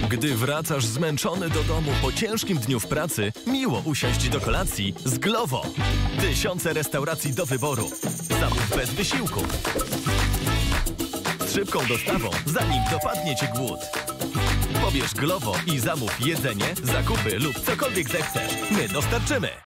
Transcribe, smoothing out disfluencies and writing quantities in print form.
Gdy wracasz zmęczony do domu po ciężkim dniu w pracy, miło usiąść do kolacji z Glovo. Tysiące restauracji do wyboru. Zamów bez wysiłku. Z szybką dostawą, zanim dopadnie Cię głód. Pobierz Glovo i zamów jedzenie, zakupy lub cokolwiek zechcesz. My dostarczymy.